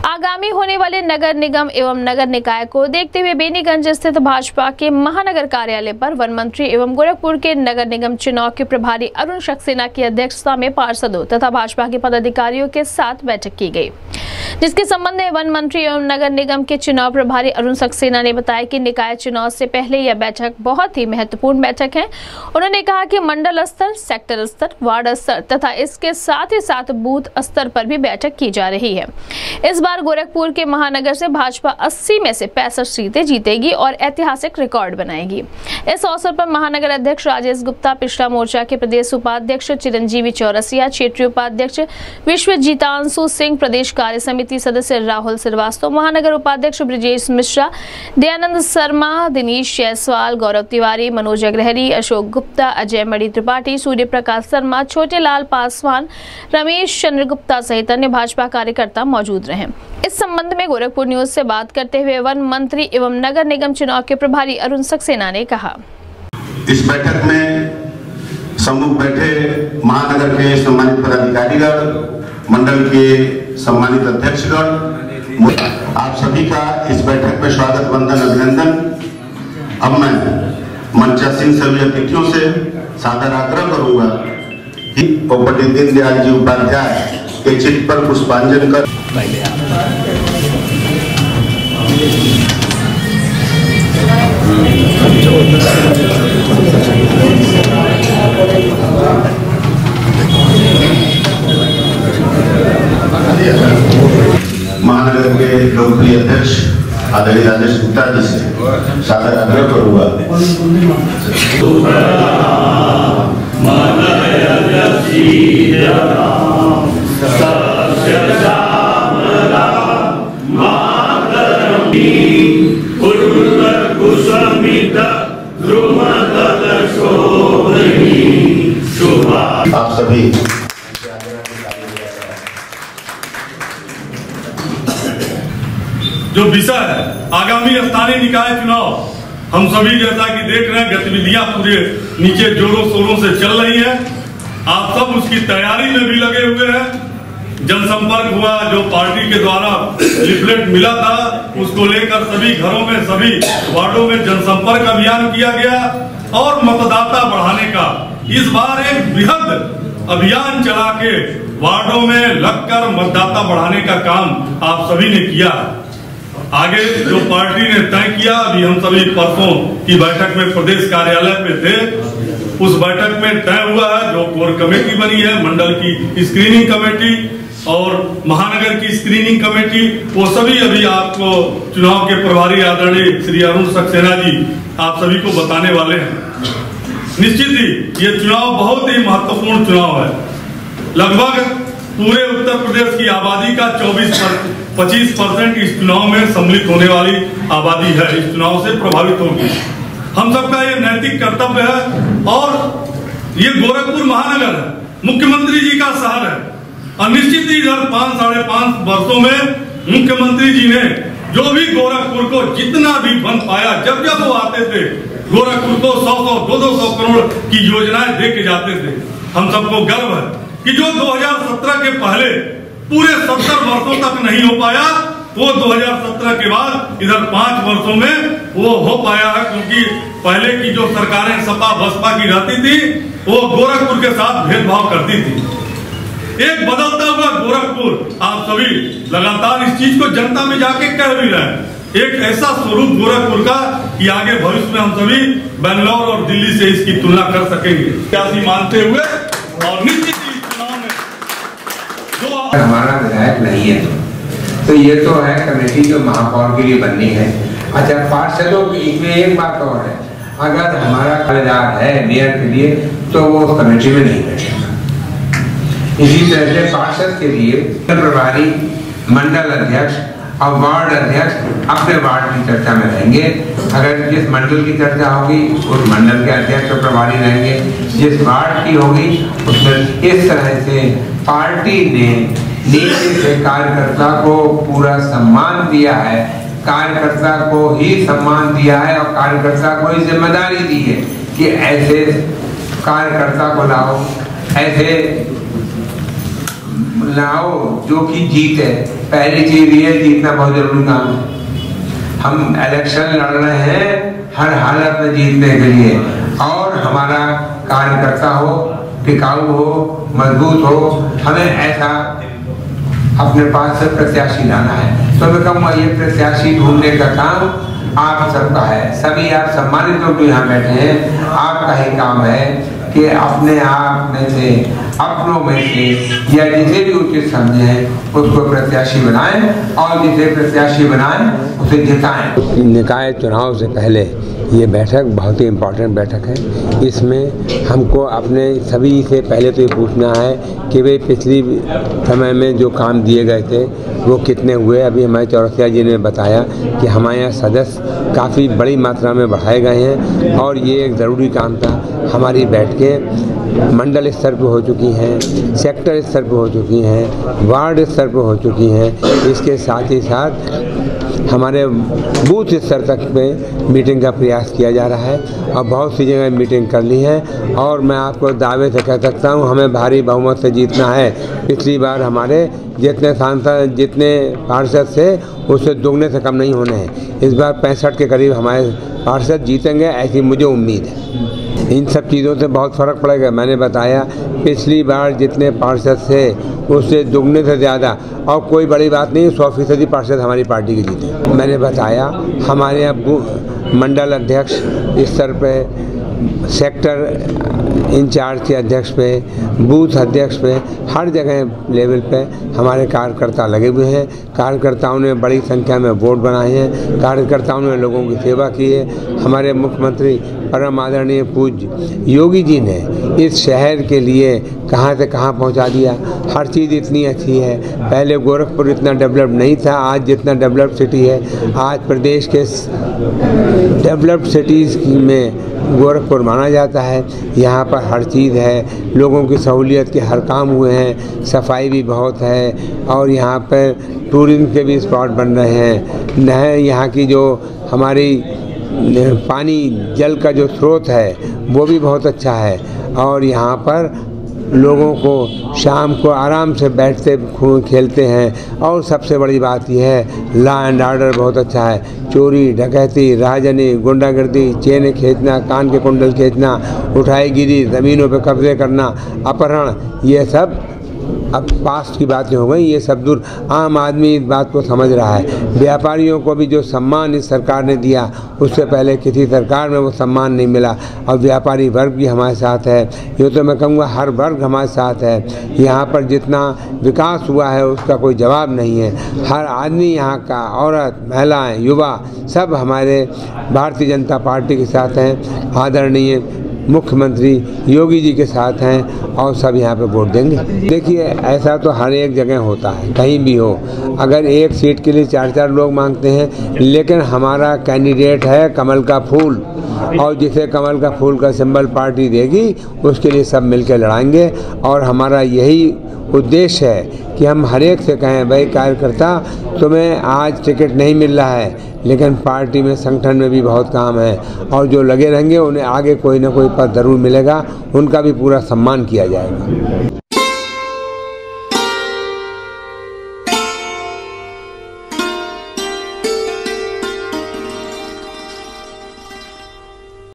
आगामी होने वाले नगर निगम एवं नगर निकाय को देखते हुए बेनीगंज स्थित भाजपा के महानगर कार्यालय पर वन मंत्री एवं गोरखपुर के नगर निगम चुनाव के प्रभारी अरुण सक्सेना की अध्यक्षता में पार्षदों तथा भाजपा के पदाधिकारियों के साथ बैठक की गई, जिसके संबंध में वन मंत्री एवं नगर निगम के चुनाव प्रभारी अरुण सक्सेना ने बताया कि निकाय चुनाव से पहले यह बैठक बहुत ही महत्वपूर्ण बैठक है। उन्होंने कहा कि मंडल स्तर, सेक्टर स्तर, वार्ड स्तर तथा इसके साथ ही साथ बूथ स्तर पर भी बैठक की जा रही है। इस बार गोरखपुर के महानगर से भाजपा 80 में से 65 सीटें जीतेगी और ऐतिहासिक रिकॉर्ड बनाएगी। इस अवसर पर महानगर अध्यक्ष राजेश गुप्ता, पिछड़ा मोर्चा के प्रदेश उपाध्यक्ष चिरंजीवी चौरसिया, क्षेत्रीय उपाध्यक्ष विश्वजीतांशु सिंह, प्रदेश कार्य समिति सदस्य राहुल श्रीवास्तव, महानगर उपाध्यक्ष ब्रिजेश मिश्रा, दयानंद शर्मा, दिनेश जायसवाल, गौरव तिवारी, मनोज अग्रहरी, अशोक गुप्ता, अजय मणि त्रिपाठी, सूर्य प्रकाश शर्मा, छोटे लाल पासवान, रमेश चंद्र गुप्ता सहित अन्य भाजपा कार्यकर्ता मौजूद रहे। इस संबंध में गोरखपुर न्यूज से बात करते हुए वन मंत्री एवं नगर निगम चुनाव के प्रभारी अरुण सक्सेना ने कहा, इस बैठक में सम्मुख बैठे महानगर के सम्मानित पदाधिकारीगण, मंडल के सम्मानित अध्यक्षगण, आप सभी का इस बैठक में स्वागत, वंदन, अभिनंदन। अब मैं मंचासीन सभी अतिथियों से सादर आग्रह करूंगा कि पंडित दीनदयाल जी उपाध्याय के चित्र पर पुष्पांजलि कर महानगर के लोकप्रिय अध्यक्ष आदरणीय राजेश गुप्ता जी से सादर आग्रह करूंगा। आप सभी जो विषय है आगामी स्थानीय निकाय चुनाव, हम सभी जैसा कि देख रहे हैं गतिविधियां पूरे नीचे जोरों शोरों से चल रही हैं। आप सब उसकी तैयारी में भी लगे हुए हैं। जनसंपर्क हुआ, जो पार्टी के द्वारा लिफलेट मिला था उसको लेकर सभी घरों में, सभी वार्डों में जनसंपर्क अभियान किया गया और मतदाता बढ़ाने का इस बार एक बृहद अभियान चला के वार्डों में लगकर मतदाता बढ़ाने का काम आप सभी ने किया। आगे जो पार्टी ने तय किया, अभी हम सभी परसों की बैठक में प्रदेश कार्यालय पे थे, उस बैठक में तय हुआ है जो कोर कमेटी बनी है, मंडल की स्क्रीनिंग कमेटी और महानगर की स्क्रीनिंग कमेटी, वो सभी अभी आपको चुनाव के प्रभारी आदरणीय श्री अरुण सक्सेना जी आप सभी को बताने वाले हैं। निश्चित ही ये चुनाव बहुत ही महत्वपूर्ण चुनाव है। लगभग पूरे उत्तर प्रदेश की आबादी का 25% इस चुनाव में सम्मिलित होने वाली आबादी है, इस चुनाव से प्रभावित होगी। हम सबका ये नैतिक कर्तव्य है और ये गोरखपुर महानगर है, मुख्यमंत्री जी का शहर है और निश्चित ही इधर 5-5.5 वर्षों में मुख्यमंत्री जी ने जो भी गोरखपुर को जितना भी बन पाया, जब जब वो आते थे गोरखपुर को 100-200 करोड़ की योजनाएं दे के जाते थे। हम सबको गर्व है कि जो 2017 के पहले पूरे 70 वर्षों तक नहीं हो पाया, वो 2017 के बाद इधर 5 वर्षों में वो हो पाया है, क्योंकि पहले की जो सरकारें सपा बसपा की रहती थी वो गोरखपुर के साथ भेदभाव करती थी। एक बदलता हुआ गोरखपुर, आप सभी लगातार इस चीज को जनता में जाके कह भी रहे हैं, एक ऐसा स्वरूप गोरखपुर का कि आगे भविष्य में हम सभी बेंगलोर और दिल्ली से इसकी तुलना कर सकेंगे, क्या मानते हुए। और निश्चित हमारा विधायक नहीं है तो ये तो है कमेटी जो महापौर के लिए बननी है। अच्छा, पार्षदों की इसमें एक बात और है, अगर हमारा खरीदार है मेयर के लिए तो वो कमेटी में नहीं बैठेगा। इसी तरह से पार्षद के लिए प्रभारी, मंडल अध्यक्ष और वार्ड अध्यक्ष अपने वार्ड की चर्चा में रहेंगे। अगर जिस मंडल की चर्चा होगी उस मंडल के अध्यक्ष और प्रभारी रहेंगे, जिस वार्ड की होगी उसमें। इस तरह से पार्टी ने नीचे से कार्यकर्ता को पूरा सम्मान दिया है, कार्यकर्ता को ही सम्मान दिया है और कार्यकर्ता को ही जिम्मेदारी दी है कि ऐसे कार्यकर्ता को लाओ, ऐसे लाओ जो कि जीते। पहली चीज ये, जीतना बहुत जरूरी काम है। हम इलेक्शन लड़ रहे हैं हर हालत में जीतने के लिए, और हमारा कार्यकर्ता हो, टिकाऊ हो, मजबूत हो, हमें ऐसा अपने पास से प्रत्याशी लाना है। तो मैं कहूँगा ये प्रत्याशी ढूंढने का काम आप सबका है। सभी आप सम्मानित लोग जो यहाँ बैठे हैं, आपका ही काम है कि अपने आप में से, अपनों में से, या जिसे भी उचित समझें उसको प्रत्याशी बनाएं, और जिसे प्रत्याशी बनाएं उसे जिताएं। निकाय चुनाव से पहले ये बैठक बहुत ही इम्पोर्टेंट बैठक है। इसमें हमको अपने सभी से पहले तो ये पूछना है कि भाई पिछली समय में जो काम दिए गए थे वो कितने हुए। अभी हमारे चौरसिया जी ने बताया कि हमारे यहाँ सदस्य काफ़ी बड़ी मात्रा में बढ़ाए गए हैं, और ये एक ज़रूरी काम था। हमारी बैठकें मंडल स्तर पर हो चुकी हैं, सेक्टर स्तर पर हो चुकी हैं, वार्ड स्तर पर हो चुकी हैं। इसके साथ ही साथ हमारे बूथ स्तर तक में मीटिंग का प्रयास किया जा रहा है, और बहुत सी जगह मीटिंग कर ली है। और मैं आपको दावे से कह सकता हूँ हमें भारी बहुमत से जीतना है। पिछली बार हमारे जितने सांसद, जितने पार्षद थे उससे दुगने से कम नहीं होने हैं। इस बार 65 के करीब हमारे पार्षद जीतेंगे, ऐसी मुझे उम्मीद है। इन सब चीज़ों से बहुत फ़र्क पड़ेगा। मैंने बताया पिछली बार जितने पार्षद थे उससे दुगने से ज़्यादा, और कोई बड़ी बात नहीं, 100% पार्षद हमारी पार्टी के जीते। मैंने बताया हमारे यहाँ मंडल अध्यक्ष स्तर पे, सेक्टर इंचार्ज के अध्यक्ष पे, बूथ अध्यक्ष पे, हर जगह लेवल पे हमारे कार्यकर्ता लगे हुए हैं। कार्यकर्ताओं ने बड़ी संख्या में वोट बनाए हैं, कार्यकर्ताओं ने लोगों की सेवा की है। हमारे मुख्यमंत्री परम आदरणीय पूज्य योगी जी ने इस शहर के लिए कहाँ से कहाँ पहुँचा दिया। हर चीज़ इतनी अच्छी है। पहले गोरखपुर इतना डेवलप्ड नहीं था, आज जितना डेवलप्ड सिटी है। आज प्रदेश के डेवलप्ड सिटीज़ में गोरखपुर माना जाता है। यहाँ पर हर चीज़ है, लोगों की सहूलियत के हर काम हुए हैं, सफाई भी बहुत है, और यहाँ पर टूरिज्म के भी स्पॉट बन रहे हैं। नहर, यहाँ की जो हमारी पानी जल का जो स्रोत है वो भी बहुत अच्छा है, और यहाँ पर लोगों को शाम को आराम से बैठते खेलते हैं। और सबसे बड़ी बात यह है लॉ एंड ऑर्डर बहुत अच्छा है। चोरी, डकैती, राजनी, गुंडागर्दी, चेन खींचना, कान के कुंडल खींचना, उठाईगिरी, ज़मीनों पर कब्जे करना, अपहरण, ये सब अब पास्ट की बातें हो गई। ये सब दूर, आम आदमी इस बात को समझ रहा है। व्यापारियों को भी जो सम्मान इस सरकार ने दिया उससे पहले किसी सरकार में वो सम्मान नहीं मिला, और व्यापारी वर्ग भी हमारे साथ है। यूँ तो मैं कहूँगा हर वर्ग हमारे साथ है। यहाँ पर जितना विकास हुआ है उसका कोई जवाब नहीं है। हर आदमी यहाँ का, औरत, महिलाएँ, युवा, सब हमारे भारतीय जनता पार्टी के साथ हैं। आदरणीय मुख्यमंत्री योगी जी के साथ हैं, और सब यहाँ पे वोट देंगे। देखिए ऐसा तो हर एक जगह होता है, कहीं भी हो। अगर एक सीट के लिए 4-4 लोग मांगते हैं, लेकिन हमारा कैंडिडेट है कमल का फूल, और जिसे कमल का फूल का सिंबल पार्टी देगी उसके लिए सब मिलकर लड़ाएंगे। और हमारा यही उद्देश्य है कि हम हर एक से कहें भाई कार्यकर्ता, तुम्हें आज टिकट नहीं मिल रहा है, लेकिन पार्टी में, संगठन में भी बहुत काम है, और जो लगे रहेंगे उन्हें आगे कोई ना कोई पद ज़रूर मिलेगा, उनका भी पूरा सम्मान किया जाएगा।